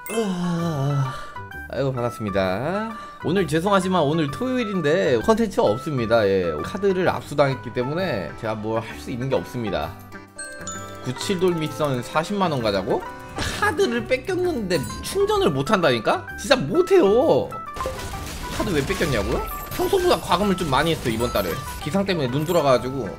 아이고 반갑습니다. 오늘 죄송하지만 오늘 토요일인데 컨텐츠가 없습니다. 예, 카드를 압수당했기 때문에 제가 뭘 할 수 있는 게 없습니다. 97돌 미션 40만원 가자고? 카드를 뺏겼는데 충전을 못한다니까? 진짜 못해요. 카드 왜 뺏겼냐고요? 평소보다 과금을 좀 많이 했어 이번 달에. 기상 때문에 눈 돌아가가지고.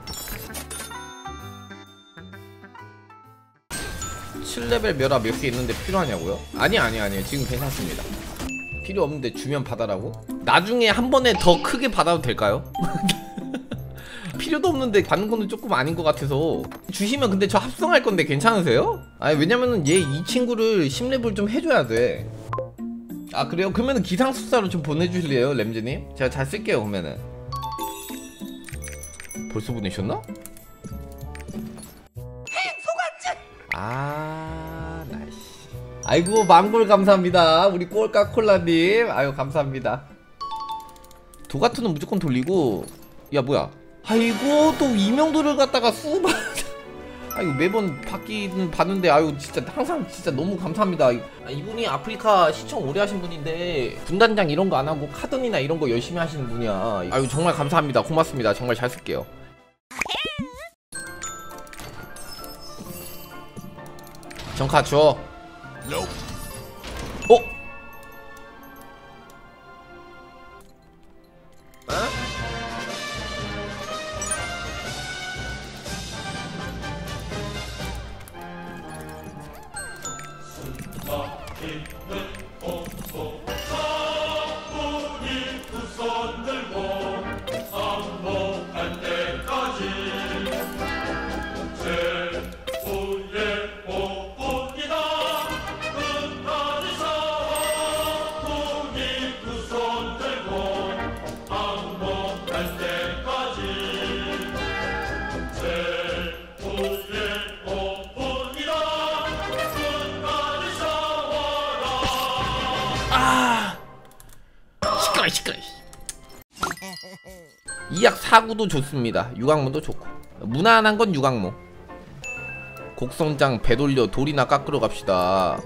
7레벨 멸화 몇 개 있는데 필요하냐고요? 아니 지금 괜찮습니다. 필요 없는데 주면 받아라고? 나중에 한 번에 더 크게 받아도 될까요? 필요도 없는데 받는 거는 조금 아닌 것 같아서. 주시면 근데 저 합성할 건데 괜찮으세요? 아니 왜냐면은 얘 이 친구를 10레벨 좀 해줘야 돼. 아 그래요? 그러면은 기상술사로 좀 보내주실래요 램즈님? 제가 잘 쓸게요 그러면은. 벌써 보내셨나? 아 나이스. 아이고 망골 감사합니다. 우리 꼴까콜라님 아유 감사합니다. 도가트는 무조건 돌리고. 야 뭐야, 아이고 또 이명도를 갖다가 수바. 아이고 매번 받기는 받는데 아유 진짜 항상 진짜 너무 감사합니다. 이분이 아프리카 시청 오래 하신 분인데 분단장 이런 거 안 하고 카든이나 이런 거 열심히 하시는 분이야. 아유 정말 감사합니다. 고맙습니다. 정말 잘 쓸게요. 정카 줘. 어? 시끄러. 이약 사구도 좋습니다. 유광무도 좋고. 무난한 건 유광무. 곡성장 배돌려 돌이나 깎으러 갑시다.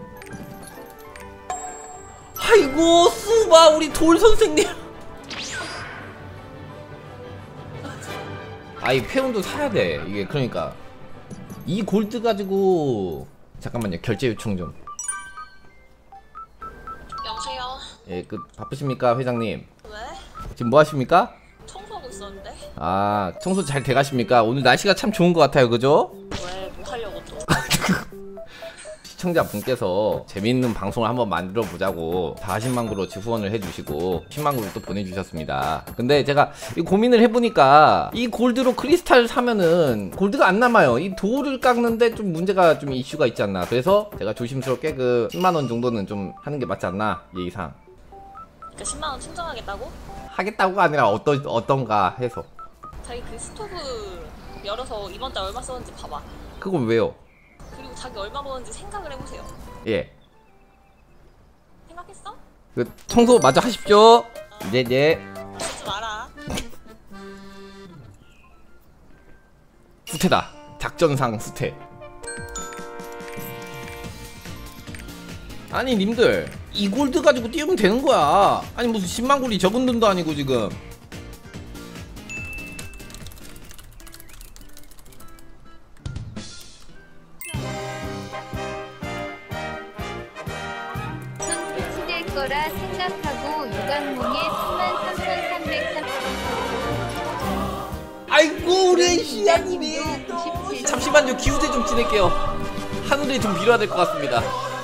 아이고 수바 우리 돌 선생님. 아이 페운도 사야 돼 이게. 그러니까 이 골드 가지고. 잠깐만요 결제 요청 좀. 여보세요? 예, 바쁘십니까 회장님? 왜? 지금 뭐 하십니까? 청소하고 있었는데? 아 청소 잘 돼가십니까? 오늘 날씨가 참 좋은 것 같아요 그죠? 왜? 뭐 하려고 또? 시청자분께서 재미있는 방송을 한번 만들어 보자고 40만 그루치 후원을 해주시고 10만 그루 또 보내주셨습니다. 근데 제가 이 고민을 해보니까 이 골드로 크리스탈 사면은 골드가 안 남아요. 이 돌을 깎는데 좀 문제가 좀 이슈가 있지 않나. 그래서 제가 조심스럽게 10만원 정도는 좀 하는 게 맞지 않나 예의상. 그러니까 10만원 충전하겠다고? 하겠다고가 아니라 어떤가 해서. 자기 그 스토브 열어서 이번 달 얼마 썼는지 봐봐. 그건 왜요? 그리고 자기 얼마 버는지 생각을 해보세요. 예. 생각했어? 청소 마저 하십시오. 네. 쓰지 마라. 수태다. 작전상 수태. 아니 님들 이 골드 가지고 띄우면 되는 거야. 아니 무슨 10만 골이 적은 돈도 아니고 지금. 거라 생각하고 유광몽에 33,330. 아이고 우리 시아님이 잠시만요 기우제 좀 지낼게요. 하늘에 좀 빌어야 될 것 같습니다.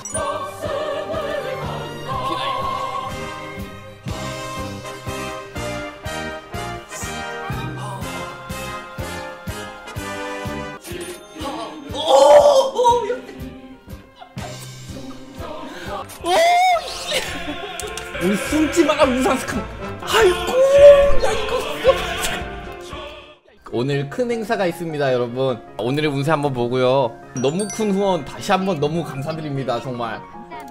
우리 숨지마라 우상스칸. 아이고 야 이거 오늘 큰 행사가 있습니다 여러분. 오늘의 운세 한번 보고요. 너무 큰 후원 다시 한번 너무 감사드립니다 정말.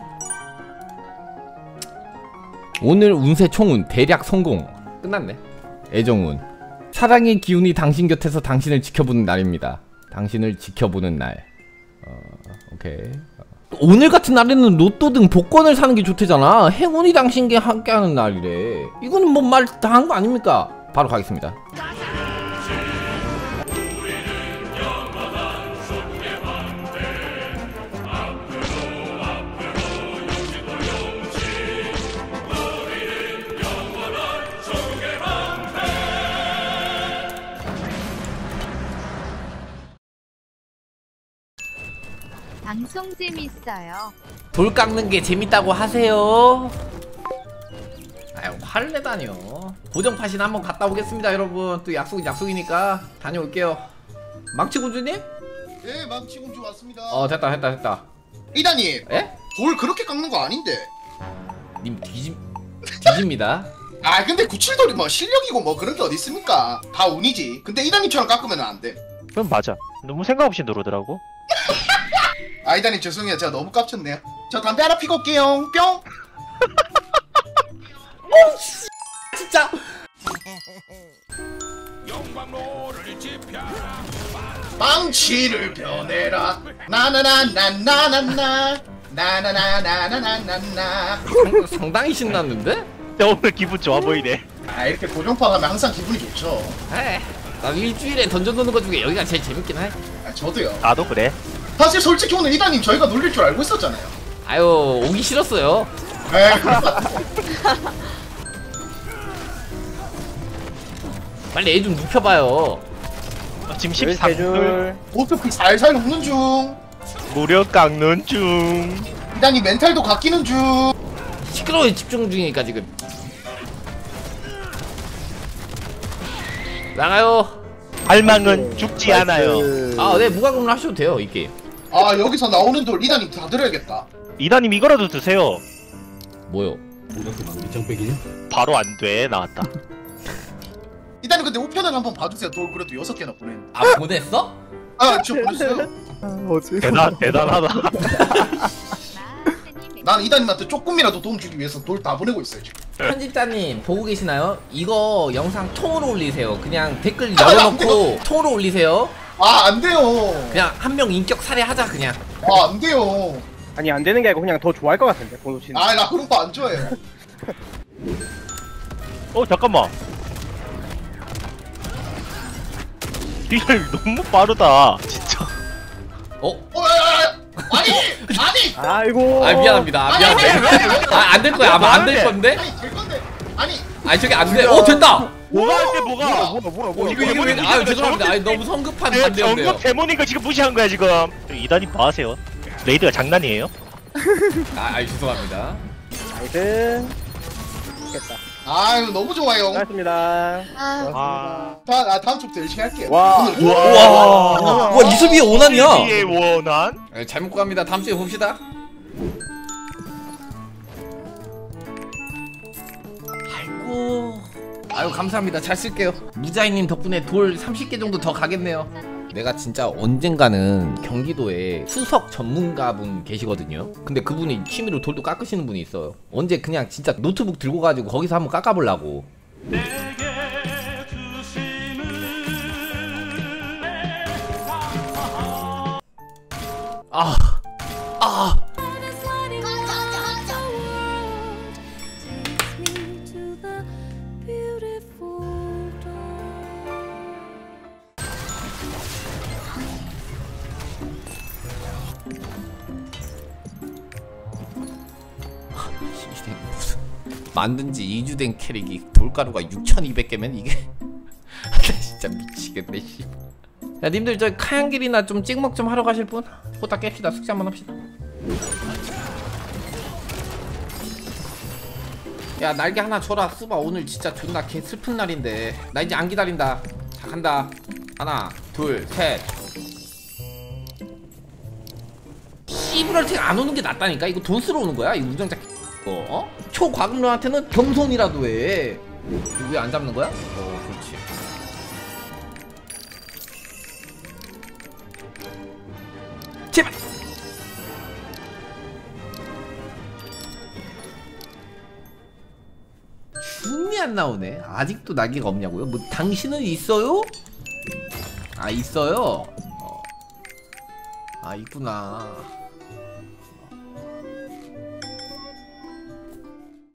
오늘 운세 총운 대략 성공. 끝났네. 애정운. 사랑의 기운이 당신 곁에서 당신을 지켜보는 날입니다. 당신을 지켜보는 날. 오케이. 오늘 같은 날에는 로또 등 복권을 사는 게 좋대잖아. 행운이랑 신기 함께하는 날이래. 이거는 뭐 말 다 한 거 아닙니까? 바로 가겠습니다. 방송 재밌어요. 돌 깎는 게 재밌다고 하세요. 아유 화를 내다니요. 고정파신 한번 갔다 오겠습니다 여러분. 또 약속은 약속이니까 다녀올게요. 망치공주님? 네, 망치공주 왔습니다. 됐다. 이다님, 예? 돌 그렇게 깎는 거 아닌데. 님 뒤집니다. 아, 근데 97돌이 뭐 실력이고 뭐 그런 게 어디 있습니까? 다 운이지. 근데 이다님처럼 깎으면 안 돼. 그럼 맞아. 너무 생각 없이 누르더라고. 아, 이다님 죄송해요. 제가 너무 깝쳤네요. 저 담배 하나 피고 올게요. 뿅. 진짜. 망치를 변해라. 나나나나나나나. 나나나나나나나. 상당히 신났는데? 오늘 기분 좋아 보이네. 아, 이렇게 고정파 가면 항상 기분이 좋죠. 에이, 나 일주일에 던져놓는 것 중에 여기가 제일 재밌긴 해. 아, 저도요. 나도 그래. 사실 솔직히 오늘 이다님 저희가 놀릴 줄 알고 있었잖아요. 아유 오기 싫었어요. 에 빨리 애 좀 눕혀봐요. 지금 13줄 어떻게 살살 녹는 중. 무려 깎는 중. 이다님 멘탈도 깎이는 중. 시끄러워요. 집중 중이니까 지금. 나가요. 할망은 죽지 않아요. 네 무과금을 하셔도 돼요 이 게임. 아, 여기서 나오는 돌 이다님 다 들어야겠다. 이다님 이거라도 드세요. 뭐요? 바로 안 돼. 나왔다. 이다님 근데 우편을 한번 봐주세요. 돌 그래도 6개나 보내. 아 보냈어? 아, 저 보냈어요. 대단하다. 난 이다님한테 조금이라도 도움 주기 위해서 돌 다 보내고 있어요 지금. 편집자님 보고 계시나요? 이거 영상 통으로 올리세요. 그냥 댓글 열어놓고 통으로 올리세요. 아, 안 돼요. 그냥 한 명 인격 살해하자 그냥. 아, 안 돼요. 아니 안 되는 게 아니고 그냥 더 좋아할 것 같은데 번호 치는. 아, 나 그런 거 안 좋아해요. 잠깐만. 리얼 너무 빠르다. 진짜. 아니, 아니. 아이고. 아 미안합니다. 미안합니다. 안 될 거야. 아마 안 될 건데. 아니, 될 건데. 아니. 아니 저게 안 돼. 됐다. 뭐가 안 돼, 뭐가? 이거 왜? 아유 죄송합니다. 아니 너무 성급한 반대인데요. 정급 데모니까 지금 무시한 거야 지금. 이다님 뭐 하세요? 레이드가 장난이에요? 죄송합니다. 나이스. 됐다. 아유, 너무 좋아요. 고맙습니다. 다음 주부터 열심히 할게요. 와. 오늘 와 이수비의 원한이야. 이수비의 원한? 잘 먹고 갑니다. 다음 주에 봅시다. 아유 감사합니다. 잘 쓸게요. 무자이님 덕분에 돌 30개 정도 더 가겠네요. 내가 진짜 언젠가는 경기도에 수석 전문가분 계시거든요. 근데 그분이 취미로 돌도 깎으시는 분이 있어요. 언제 그냥 진짜 노트북 들고 가지고 거기서 한번 깎아보려고. 만든 지 2주 된 캐릭이 돌가루가 6,200개면 이게 진짜 미치겠네 씨. 야 님들 저 카양길이나 좀 찍먹 좀 하러 가실 분? 호딱 깹시다. 숙제 한번 합시다. 야 날개 하나 줘라. 수바 오늘 진짜 존나 개 슬픈 날인데 나 이제 안 기다린다. 자 간다. 하나 둘 셋. 씨부랄팅 안 오는 게 낫다니까. 이거 돈 쓰러 오는 거야 이 우정자. 초과금러한테는 겸손이라도 해. 왜 안 잡는 거야? 그렇지. 제발. 춤이 안 나오네. 아직도 날개가 없냐고요? 뭐 당신은 있어요? 아 있어요? 아 있구나.